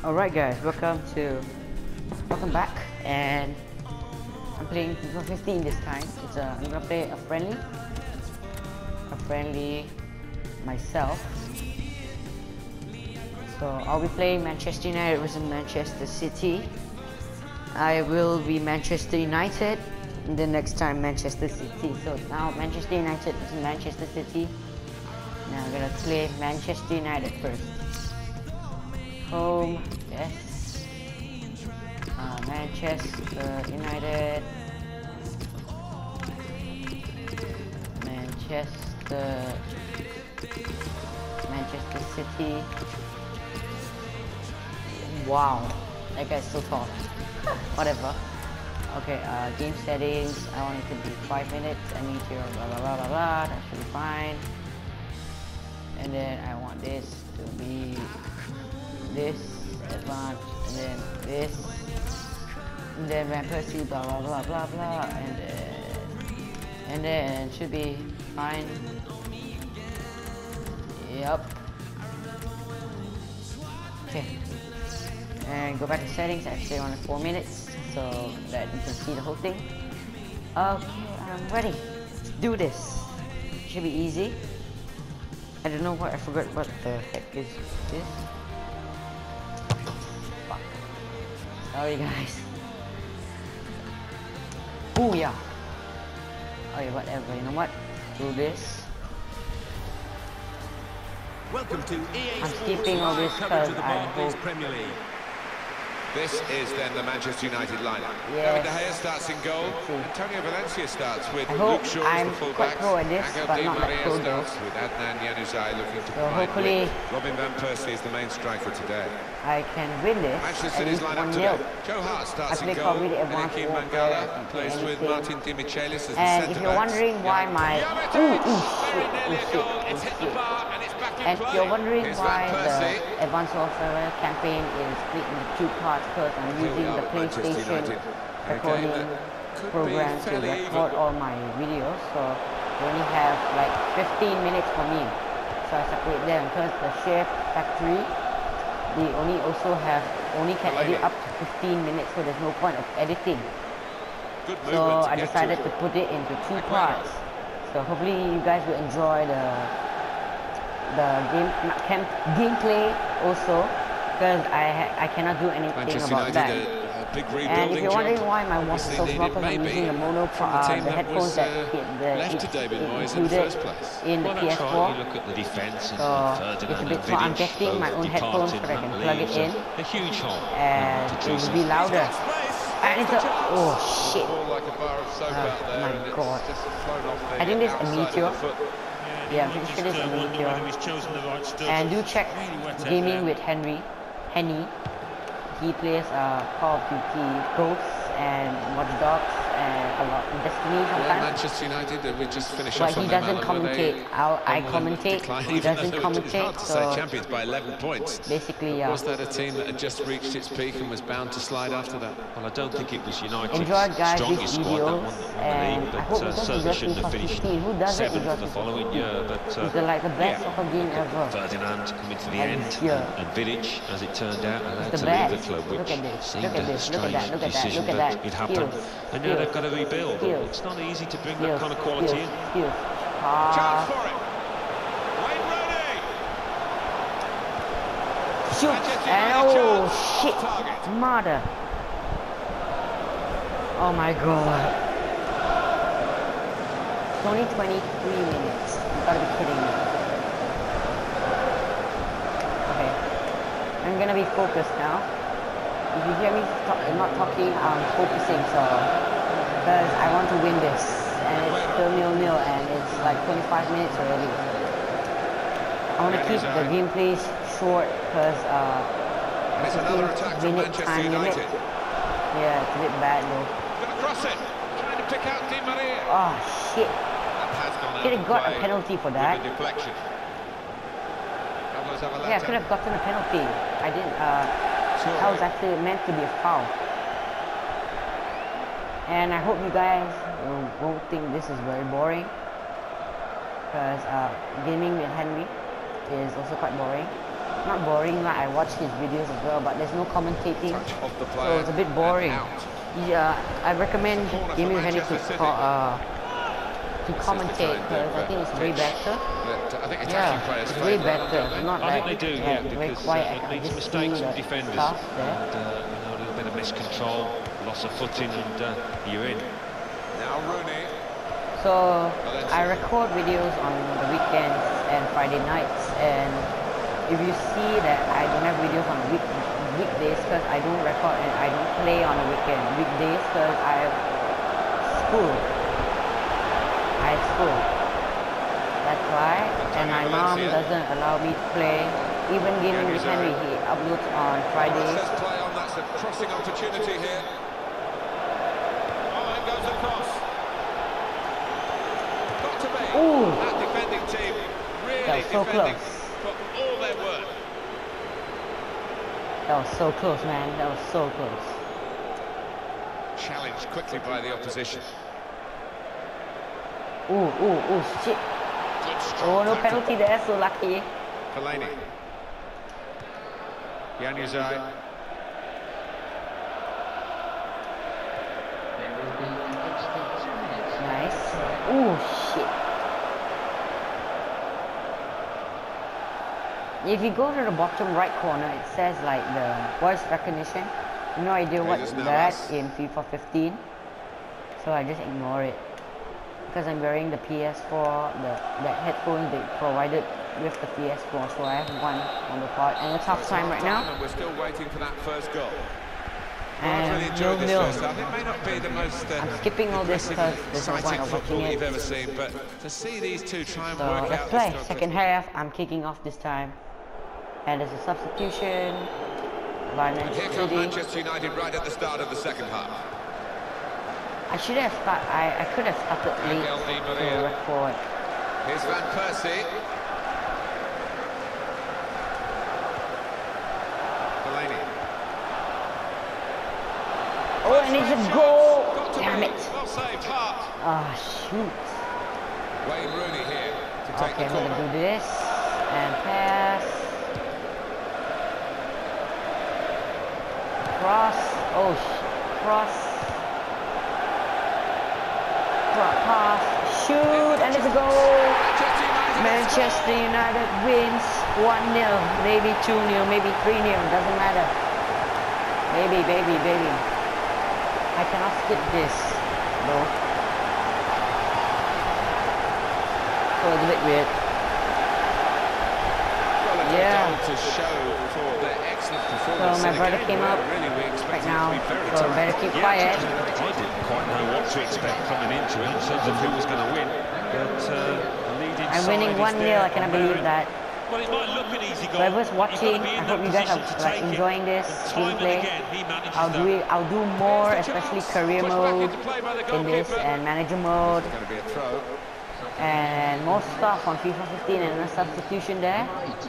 Alright guys, welcome back, and I'm playing FIFA 15 this time. I'm gonna play a friendly myself. So I'll be playing Manchester United versus Manchester City. I will be Manchester United, and the next time Manchester City. So now Manchester United versus Manchester City. Now I'm gonna play Manchester United first. Home, yes. Manchester United. Manchester City. Wow, that guy's so tall. Whatever. Okay, game settings. I want it to be 5 minutes. I need to blah blah blah blah blah. That should be fine. And then I want this to be this advanced, and then this, and then Van Persie, blah blah blah blah blah, and then it should be fine. Yep. Okay. And go back to settings. I stay on 4 minutes so that you can see the whole thing. Okay, I'm ready. Let's do this. Should be easy. I don't know what I forgot. What the heck is this? Fuck. Sorry guys. Oh yeah. Okay, whatever. You know what? Do this. Welcome to EA I'm skipping all this because I hope. Premier League. This is then the Manchester United lineup. Yes. David De Gea starts in goal. Antonio Valencia starts with I hope Luke Shaw I'm as the fullback. quite pro at this, Angel but Di not that Maria pro starts though. with Adnan Januzaj looking to So provide hopefully width. Robin Van Persie is the main striker today. I can win this. Manchester At City's least lineup 1-0. today. Joe Hart starts I in play goal. Call of Duty Advanced Enekim Warfare, Mangala plays with anything. Martin Demichelis as the And centre if you're wondering why my and if you're wondering why the Advanced Warfare campaign is split into 2 parts, because I'm using the PlayStation recording program to record all my videos, so I only have like 15 minutes for me. So I separate them because the Chef Factory, they only can edit up to 15 minutes, so there's no point of editing. So I decided to put it into 2 parts. So hopefully you guys will enjoy the gameplay also, because I cannot do anything about that. And if you're wondering why my voice is so small, because I'm using the mono the headphones that included in the PS4. Look at the defense, So it's a bit, so I'm getting my own headphones so that I can plug it in, a huge hole, and it will be louder. And it's a, oh shit! Oh my god! I think this is a meteor. Yeah, I'm pretty sure this is a meteor. And do check Gaming with Henny. He plays Call of Duty Ghosts and Watch Dogs and a lot of Destiny sometimes. Manchester United, we just finished but he doesn't commentate. I commentate. He doesn't commentate. So champions by 11 points. Basically, yeah. Was that a team that had just reached its peak and was bound to slide after that? Well, I don't think it was United's enjoy guys strongest these squad that videos, won the and league, I hope but because certainly shouldn't have finished 15. Who doesn't 7th the following year. But it's like the best soccer game ever. Ferdinand coming to the And end, yeah. and Vidic, as it turned out, allowed It's to the leave the best. club, Look which at this. seemed Look at a this. Look at strange that. Look at that. decision, Look at but that. it happened. Skills. And now they've got to rebuild. Skills. It's not easy to bring that kind of quality in. Skills. Chance for it. Wayne Rooney. Shoot! And oh shit! Mother! Oh my god! It's only 23 minutes. You gotta be kidding me. Okay. I'm gonna be focused now. If you hear me not talking, I'm focusing, so because I want to win this, and it's still 0-0, and it's like 25 minutes already. I want to keep the gameplay short because 15-minute time limit. Yeah, it's a bit bad though. Gonna cross it, trying to pick out Di Maria. Oh shit! That has gone out Could have of got a play penalty for with that. the deflection. Yeah, I could have gotten a penalty. I didn't. That was actually meant to be a foul. And I hope you guys won't think this is very boring, because gaming with Henry is also quite boring. not boring, like I watch his videos as well, but there's no commentating, so it's a bit boring. Yeah, I recommend Jamie Vardy to commentate because I think it's way better. Yeah, it's way better. Not I like think they do, very because quiet. it leads to Just seeing mistakes from the defenders. stuff there. And, a little bit of miscontrol, loss of footing, and you're in. Now Rooney. So I record videos on the weekends and Friday nights, and if you see that I don't have videos on weekdays because I don't record and I don't play on the weekdays because I have school. That's why, and my mom doesn't allow me to play. Even Gaming with Henry, he uploads on Fridays. Play on, that's a crossing opportunity here. Oh, it goes across. Got to be. Ooh. That defending team really That was so defending close. for all their worth. That was so close, man. That was so close. Challenged quickly by the opposition. Ooh, shit. Oh, no penalty there, so lucky. Fellaini. Januzaj. Nice. Ooh, shit. If you go to the bottom right corner, it says like the voice recognition. No idea what's that in FIFA 15. So I just ignore it. Because I'm wearing the PS4, the headphones they provided with the PS4, so I have one on the pod, and it's half time right now. And we're still waiting for that first goal. And Really enjoyed this 0-0. first half. It may not be the most I'm skipping all this because there's no point of watching it. you've ever seen, but to see these two try and So work let's out play. this Second half, I'm kicking off this time. And there's a substitution by Here Manchester come City. Manchester United right at the start of the second half. I should have started. I could have started late to record. Here's Van Persie. Fellaini. Oh, and it's a goal! Got to Damn be. it! Well saved, Hart. Ah, shoot. Wayne Rooney here to take Okay, the I'm gonna corner. do this and pass. Cross. Oh, cross. Pass. Shoot, and it's a goal. Manchester United wins 1-0, maybe 2-0, maybe 3-0, doesn't matter. Baby. I cannot skip this, though. So it's a bit weird. Yeah. To show for their excellent So performance. my brother came up right now, so better keep quiet. I didn't quite know what to expect coming into it in terms of who was going to win. But the leading I'm winning side is 1-0, there I cannot believe on that. Well, it might look an easy goal. Whoever's watching, I hope you guys are like enjoying this gameplay. I'll do more, especially career mode in this and manager mode. Going to be a throw. And more stuff on FIFA 15 and a substitution there.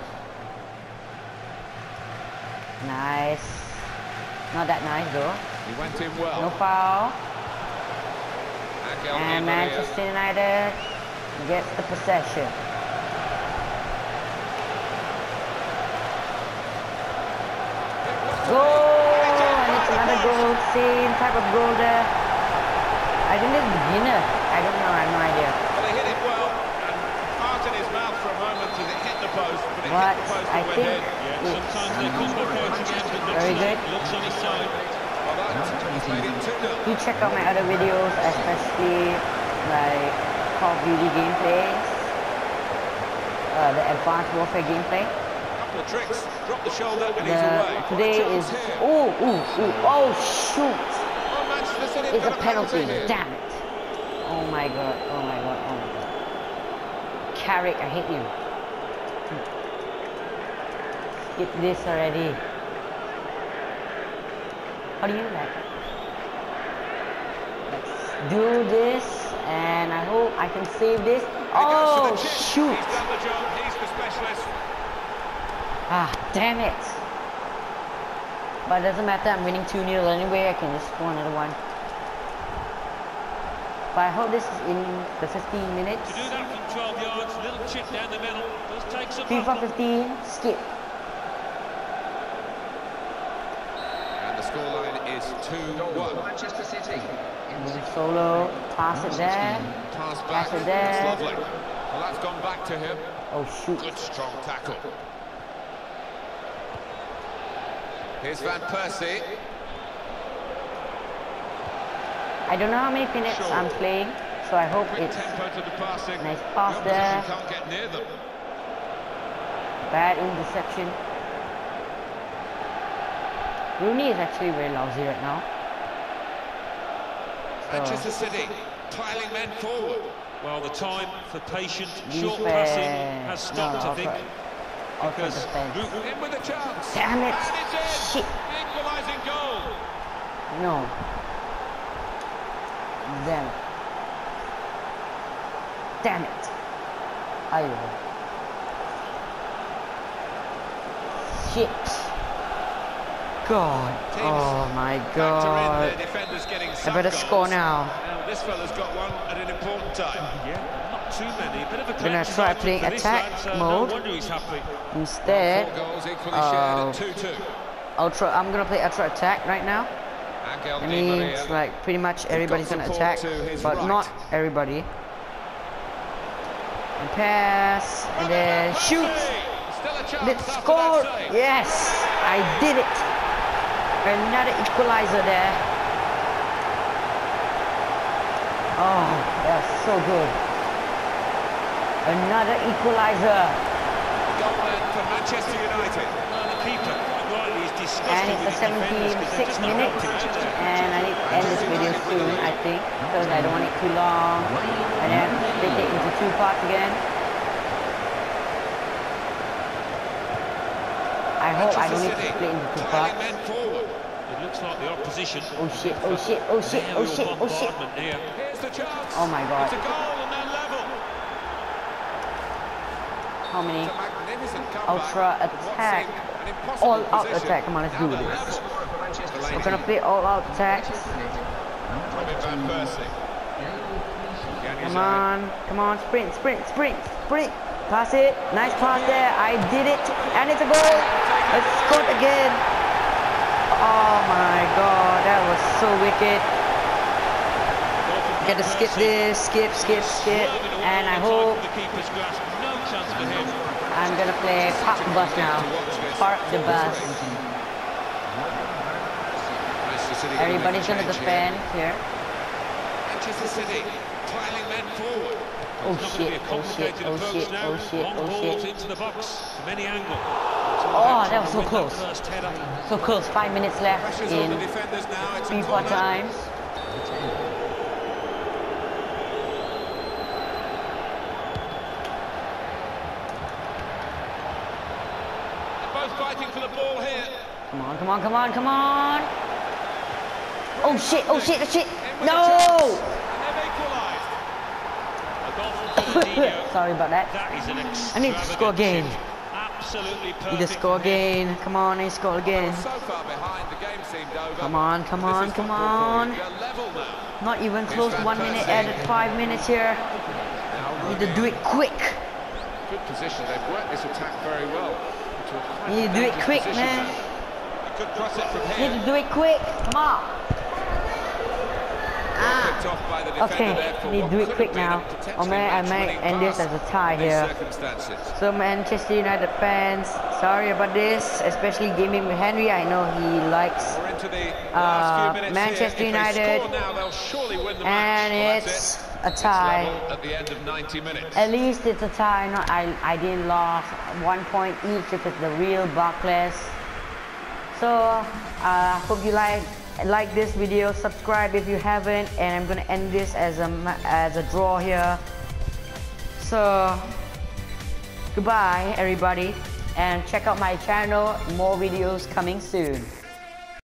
Nice. Not that nice though. He went in well. No foul. Angel Di And Maria. Manchester United gets the possession. Goal! And it's another goal. Same type of goal there. I think it's beginner. I don't know. I have no idea. Well, he hit it well, and heart in his mouth for a moment as it hit the post, but it But hit the post I and went think in. Sometimes they come back out again, but very good. looks on his side. Well, that made it 2-0. Do check out my other videos, especially like Call of Duty gameplays, the Advanced Warfare gameplay. Couple of tricks, drop the shoulder, and he's away. Today is oh shoot! Oh, Manchester City It's a got penalty. here. Damn it! Oh my god! Carrick, I hate you. Skip this already. How do you do that? Let's do this, and I hope I can save this. Oh shoot! He's done the job, he's the specialist. Ah, damn it! But it doesn't matter, I'm winning 2-0 anyway, I can just score another one. But I hope this is in the 15 minutes. To do that from 12 yards, little chip down the middle, does take some FIFA 15, skip. scoreline is 2-1. Manchester City. Solo, pass it there. Pass back. Pass it there. That's lovely. Well, that's gone back to him. Oh shoot. Good strong tackle. Here's Van Persie. I don't know how many minutes I'm playing, so I hope Quick it's tempo to the passing. nice pass The there. opposition can't get near them. Bad interception. Rooney is actually very lousy right now. Manchester City piling men forward. Well, the time for patient, short Defense. passing has stopped, I think. Outside Because defense. In with a chance. Damn it! And it's in. Shit! Equalising goal. No. Damn it. Damn it. Ayo. Shit. God. Oh my God. I better score now. This fella's got one at an important time. Yeah, not too many. Bit of a Gonna try playing attack mode. No wonder he's happy. Instead, 4 goals equally shared at 2-2. I'm gonna play ultra attack right now. Angel It Di means Maria. like pretty much everybody's gonna support attack, to his but right. not everybody. And pass, and then shoot. Still a chance Let's after score. that save. Yes, I did it. Another equalizer there. Oh, that's so good. Another equalizer. Goalman for Manchester United. Well, the keeper, rightly, is disgusted And it's with a his defenders 'cause 76 they're just not minutes, helping him, are they? and I need to end this video soon, I think, because I don't want it too long, and then split it into 2 parts again. I hope I don't need to split into 2 parts. Piling men forward. It looks like the opposition. Oh shit, oh shit, oh shit, oh shit, oh shit. Bombardment here. Here's the chance. Oh my God. It's a goal and they're level. How many? It's a magnificent comeback. Ultra What attack. seemed an impossible All out position. attack. Come on, let's Now do they're this. level. We're gonna play all out attacks. Robin Van Persie. Come on, come on, sprint, sprint, sprint, sprint. Pass it. Nice pass there. I did it. And it's a goal. Let's score again. Oh my God, that was so wicked. Gotta skip this, skip, skip, skip. And I hope The keeper's grasp, no chance for him. I'm gonna play Park the Bus now. Park the Bus. Manchester City gonna Everybody's make a gonna change defend here. here. Manchester City piling men forward. Oh It's not going to be shit, a oh shit, complicated oh approach shit, now. oh shit, Long oh balls shit. into the box from any angle. Oh, that was so Win close. first header. So close. 5 minutes left Pressure's on the in defenders now. It's a 3 corner. times. They're both fighting for the ball here. Come on, come on, come on, come on. Oh shit, oh shit, oh shit. In with a No! chance. And they've equalised. A goal from Fernandinho. Sorry about that. That is an I need to score again. extravagant shift. Absolutely perfect. Need to score from him. again. Come on, I need to score again. So far behind, the game seemed over. Come on, come This on, is come football for on. you. They're level now. Not even close to Van 1 minute, Persie. added 5 minutes here. Now Need to do it quick. good position. They've worked this attack very well. Need to do it quick, man. You could cross it from here. Need to do it quick. Come on. Picked off by the defender Okay, there for need to what do it could quick have been a now. potentially Or I might match-winning end this pass as a tie in these here. circumstances. So Manchester United fans, sorry about this, especially gaming with Henry. I know he likes, We're into the last few minutes Manchester here. If they United, score now, they'll surely win the and match. Well, it's that's a it. tie. It's level at the end of 90 minutes. At least it's a tie. Not I didn't lose 1 point each if it's the real Barclays. So hope you like this video. Subscribe if you haven't, and I'm gonna end this as a draw here. So goodbye everybody, and check out my channel. More videos coming soon.